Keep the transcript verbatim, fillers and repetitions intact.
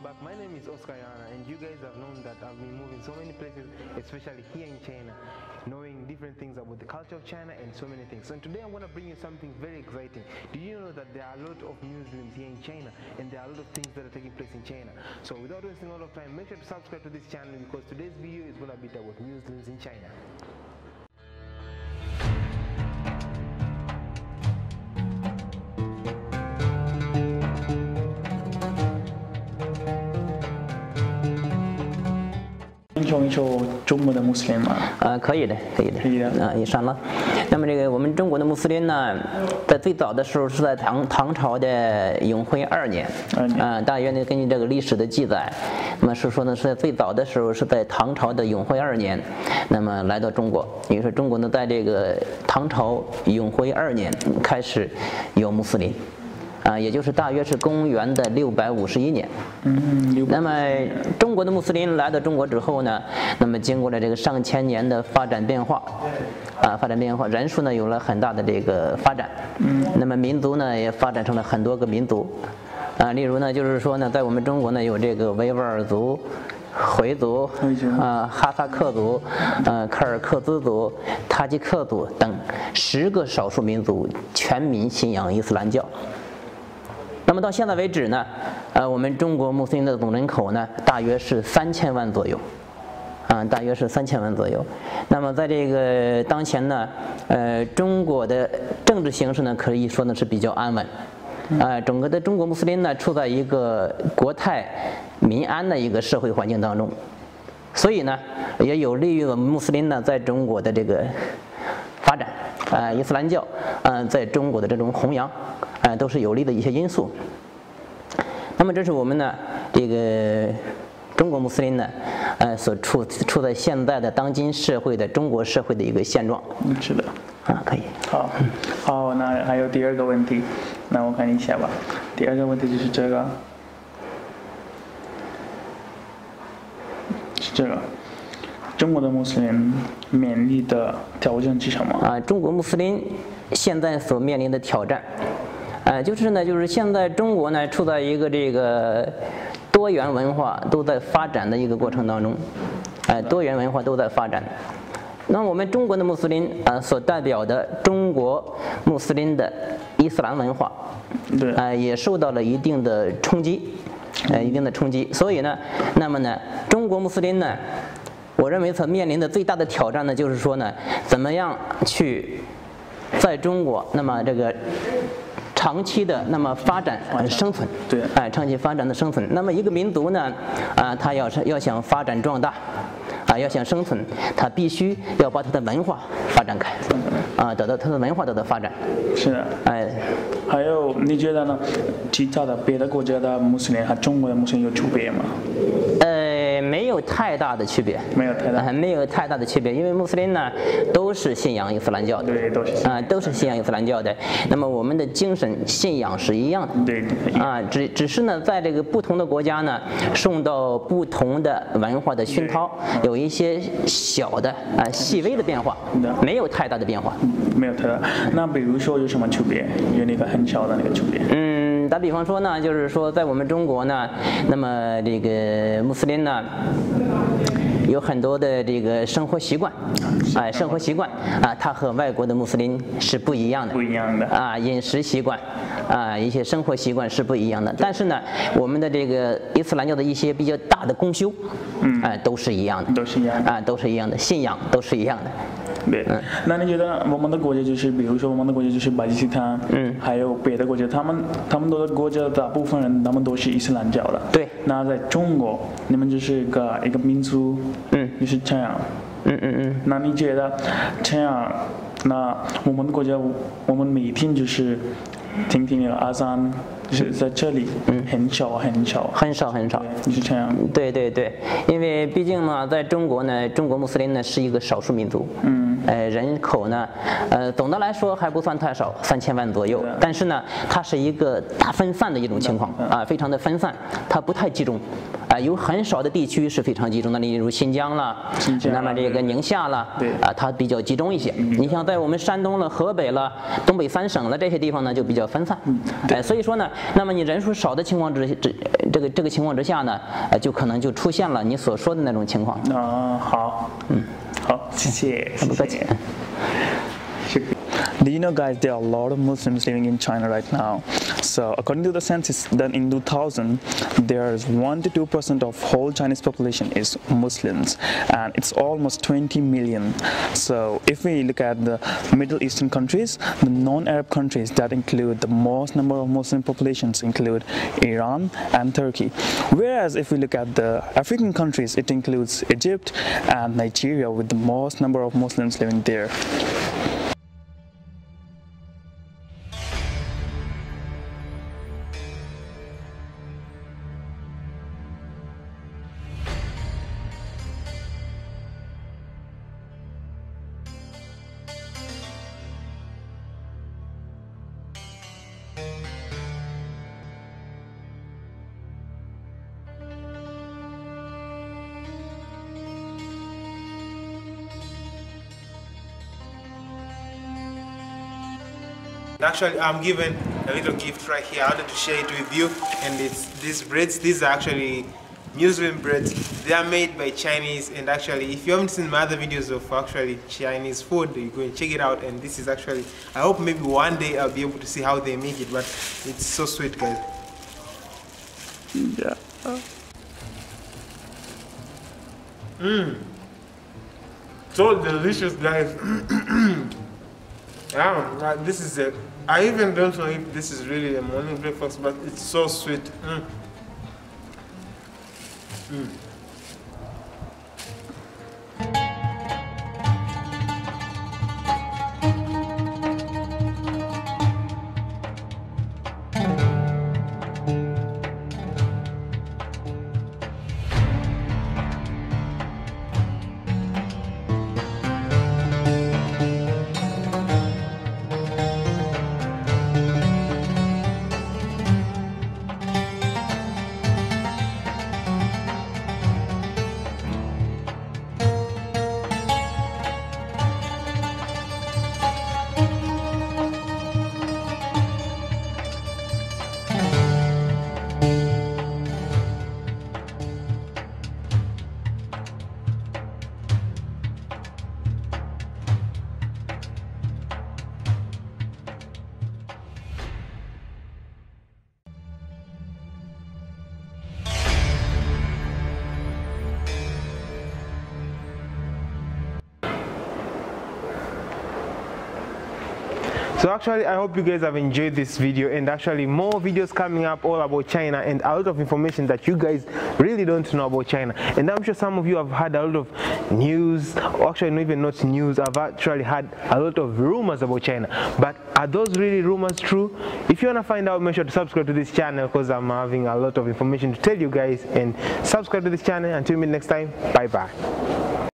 back. My name is Oscar Yana, and you guys have known that I've been moving so many places, especially here in China, knowing different things about the culture of China and so many things. And today I'm going to bring you something very exciting. Do you know that there are a lot of Muslims here in China, and there are a lot of things that are taking place in China? So without wasting a lot of time, make sure to subscribe to this channel, because today's video is going to be about Muslims in China. 能说一说中国的穆斯林吗？ 啊、呃，可以的，可以的， 可以的啊，以上了。那么这个我们中国的穆斯林呢，在最早的时候是在唐唐朝的永徽二年，啊、呃，大约呢根据这个历史的记载，那么是说呢是在最早的时候是在唐朝的永徽二年，那么来到中国，也就是说中国呢在这个唐朝永徽二年开始有穆斯林。啊，也就是大约是公元的六百五十一年。 嗯， 那么中国的穆斯林来到中国之后呢，那么经过了这个上千年的发展变化，啊，发展变化，人数呢有了很大的这个发展。嗯，那么民族呢也发展成了很多个民族。啊，例如呢就是说呢，在我们中国呢有这个维吾尔族、回族、啊哈萨克族、呃柯尔克孜族、塔吉克族等十个少数民族全民信仰伊斯兰教。那么到现在为止呢，呃，我们中国穆斯林的总人口呢，大约是三千万左右，啊，大约是三千万左右。那么在这个当前呢，呃，中国的政治形势呢，可以说呢是比较安稳，啊，整个的中国穆斯林呢，处在一个国泰民安的一个社会环境当中，所以呢，也有利于我们穆斯林呢在中国的这个发展，啊，伊斯兰教，嗯，在中国的这种弘扬。啊，都是有利的一些因素。那么，这是我们呢这个中国穆斯林呢，呃，所处处在现在的当今社会的中国社会的一个现状。 嗯，是的。 啊，可以。 好，好，那还有第二个问题，那我看一下吧。第二个问题就是这个，是这个。中国的穆斯林面临的挑战是什么？ 啊，中国穆斯林现在所面临的挑战。呃，就是呢，就是现在中国呢处在一个这个多元文化都在发展的一个过程当中，呃，多元文化都在发展。那我们中国的穆斯林啊、呃，所代表的中国穆斯林的伊斯兰文化， 对， 呃，也受到了一定的冲击，呃，一定的冲击。所以呢，那么呢，中国穆斯林呢，我认为所面临的最大的挑战呢，就是说呢，怎么样去在中国，那么这个。长期的那么发展生存， 对， 哎，长期发展的生存。那么一个民族呢，啊，它要是要想发展壮大，啊，要想生存，它必须要把它的文化发展开，啊，得到它的文化得到发展。 是的， 哎， 还有你觉得呢？其他的别的国家的穆斯林和中国的穆斯林有区别吗？ 呃，没有太大的区别， 没有太大， 呃，没有太大的区别，因为穆斯林呢都是信仰伊斯兰教的， 对，都是啊、呃，都是信仰伊斯兰教的。那么我们的精神信仰是一样的， 对， 啊，只只是呢，在这个不同的国家呢，受到不同的文化的熏陶，有一些小的啊、呃、细微的变化，没有太大的变化， 没有太大。那比如说有什么区别？有那个很小的那个区别？ 嗯，打比方说呢，就是说在我们中国呢，那么这个穆斯林呢。有很多的这个生活习惯，哎，生活习惯啊，它和外国的穆斯林是不一样的， 不一样的啊，饮食习惯啊，一些生活习惯是不一样的。但是呢，我们的这个伊斯兰教的一些比较大的公修，嗯，哎，都是一样的， 都是一样的啊，都是一样的，信仰都是一样的。 对，嗯，那你觉得我们的国家就是，比如说我们的国家就是巴基斯坦，嗯，还有别的国家，他们他们的国家大部分人他们都是伊斯兰教的， 对。 那在中国，你们就是一个一个民族，嗯，就是这样， 嗯嗯嗯。 那你觉得这样，那我们的国家，我们每天就是听听那个阿赞。就是在这里，嗯，很少很少， 很少很少， 就是这样。 对对对，因为毕竟嘛，在中国呢，中国穆斯林呢是一个少数民族， 嗯， 呃，人口呢，呃，总的来说还不算太少，三千万左右。但是呢，它是一个大分散的一种情况啊，非常的分散，它不太集中， 啊，有很少的地区是非常集中的，例如新疆啦，那么这个宁夏啦，啊，它比较集中一些。你像在我们山东了、河北了、东北三省了这些地方呢，就比较分散。哎，所以说呢，那么你人数少的情况之这这个这个情况之下呢，呃，就可能就出现了你所说的那种情况。 啊，好，嗯，好，谢谢， 不客气。 Do you know, guys, there are a lot of Muslims living in China right now. So, according to the census done in two thousand, there is one to two percent of whole Chinese population is Muslims, and it's almost twenty million. So, if we look at the Middle Eastern countries, the non-Arab countries that include the most number of Muslim populations include Iran and Turkey. Whereas, if we look at the African countries, it includes Egypt and Nigeria with the most number of Muslims living there. Actually, I'm given a little gift right here. I wanted to share it with you, and it's these breads. These are actually Muslim breads. They are made by Chinese, and actually, if you haven't seen my other videos of actually Chinese food, you go and check it out. And this is actually, I hope maybe one day I'll be able to see how they make it, but it's so sweet, guys. Yeah. Mmm. So delicious, guys. Yeah, this is it. I even don't know if this is really a morning breakfast, but it's so sweet. Mm. Mm. So actually, I hope you guys have enjoyed this video, and actually more videos coming up all about China and a lot of information that you guys really don't know about China. And I'm sure some of you have had a lot of news, or actually not even not news, I've actually had a lot of rumors about China. But are those really rumors true? If you want to find out, make sure to subscribe to this channel, because I'm having a lot of information to tell you guys. And subscribe to this channel. Until we meet next time, bye bye.